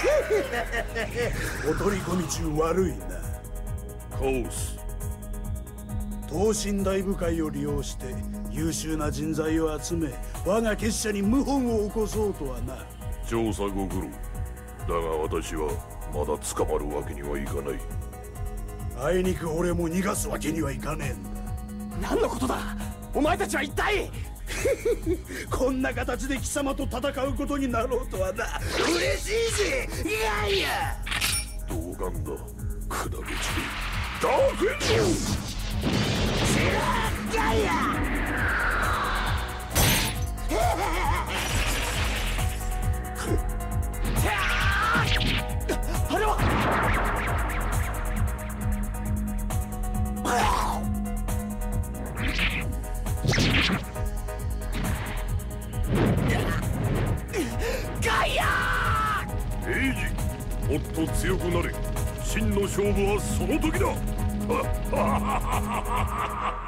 お取り込み中悪いな。 カオス。 等身大部会を利用して優秀な人材を集め、我が結社に謀反を起こそうとはな。 調査ご苦労だが、私はまだ捕まるわけにはいかない。 あいにく俺も逃がすわけにはいかねえんだ。 何のことだ、お前たちは一体。 こんな形で貴様と戦うことになろうとはな。嬉しいぜ。いやいや、 どうがんだ管口ダークエンド。 ガイア。 あれはガイア。 エイジ、もっと強くなれ。真の勝負はその時だ。